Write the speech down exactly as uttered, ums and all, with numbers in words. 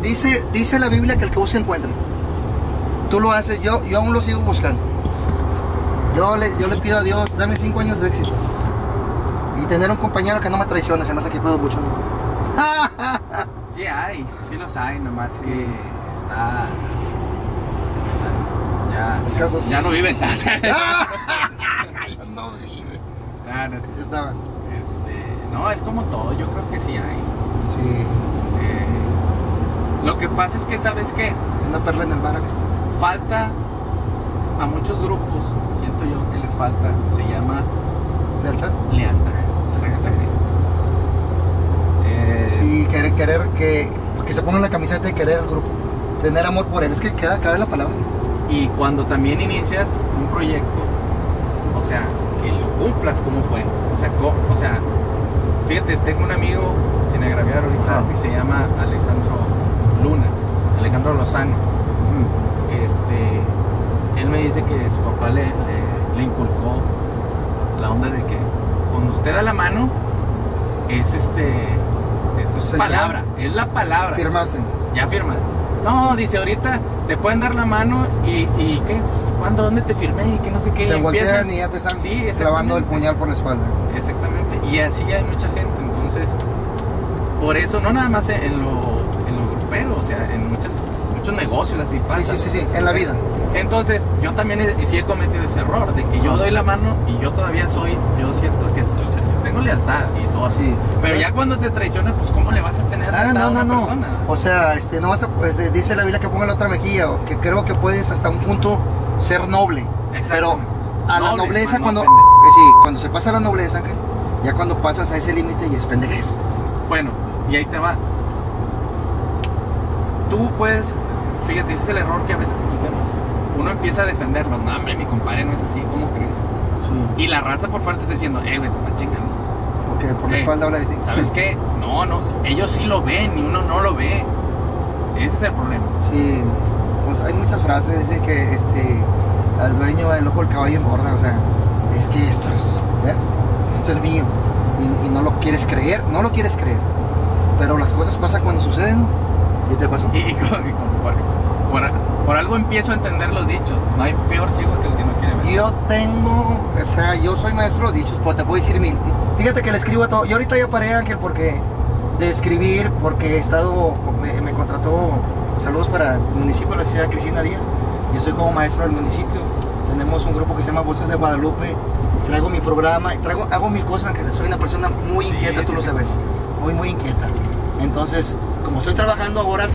dice, dice la Biblia que el que busca encuentra. Tú lo haces, yo, yo aún lo sigo buscando. Yo le, yo le pido a Dios, dame cinco años de éxito. Y tener un compañero que no me traicione, se me hace que puedo mucho, ¿no? Sí hay, sí los hay, nomás que está... Ya, ya, ya no viven. Ya no viven. Ah, no, sí, sí estaban. Este, no, es como todo, yo creo que sí hay. Sí. Eh, lo que pasa es que, ¿sabes qué? Una perla en el mar. Falta a muchos grupos, siento yo que les falta, se llama... ¿Lealtad? Lealtad, exactamente. Eh, sí, querer, querer, que, que se pongan la camiseta y querer al grupo. Tener amor por él, es que queda, cabe la palabra. Y cuando también inicias un proyecto, o sea, que lo cumplas como fue. O sea, co, o sea fíjate, tengo un amigo, sin agraviar ahorita, Ajá. que se llama Alejandro Luna, Alejandro Lozano. Mm. Este, él me dice que su papá le, le, le inculcó la onda de que cuando usted da la mano, es este, es, es palabra, es la palabra. ¿Firmaste? Ya firmaste. No, dice, ahorita te pueden dar la mano y, y ¿qué? ¿Cuándo? ¿Dónde te firmé? Y que no sé qué. Se y voltean y ya te están sí, clavando el puñal por la espalda. Exactamente. Y así hay mucha gente. Entonces, por eso, no nada más en lo, en lo grupero, o sea, en muchas, muchos negocios así pasa. Sí, sí, sí, sí, en la vida. Entonces, yo también he, sí he cometido ese error de que yo doy la mano y yo todavía soy, yo siento que, o sea, tengo lealtad y soy. Sí. Pero ya cuando te traicionas, pues ¿cómo le vas a tener ah, lealtad no, a una no, persona? No. O sea, este, no vas a, pues, dice la Biblia que ponga la otra mejilla, que creo que puedes hasta un punto ser noble. Pero a noble, la nobleza no cuando, eh, sí, cuando se pasa la nobleza, que ya cuando pasas a ese límite y es pendejez. Bueno, y ahí te va. Tú puedes, fíjate, ese es el error que a veces cometemos. Uno empieza a defenderlo, no, hombre, mi compadre no es así, ¿cómo crees? Sí. Y la raza por fuerte está diciendo, eh, güey, te está chingando. Porque por la eh, espalda habla de ti. ¿Sabes qué? No, no, ellos sí lo ven y uno no lo ve. Ese es el problema. Sí, pues hay muchas frases, dice que este, al dueño el ojo del caballo engorda, o sea, es que esto es, ¿eh? esto es mío y, y no lo quieres creer, no lo quieres creer, pero las cosas pasan cuando suceden, ¿no? ¿Qué te pasó? Y, y, como, y como por, por, por algo empiezo a entender los dichos, no hay peor ciego que el que no quiere ver. Yo tengo, o sea, yo soy maestro de los dichos, pues te puedo decir mil. Fíjate que le escribo a todo, yo ahorita ya paré, Ángel, porque de escribir, porque he estado, me, me contrató, saludos para el municipio de la ciudad de Cristina Díaz, yo estoy como maestro del municipio, tenemos un grupo que se llama Voces de Guadalupe, traigo mi programa, traigo, hago mil cosas, que soy una persona muy inquieta, sí, tú sí, lo sabes, muy muy inquieta. Entonces, como estoy trabajando ahora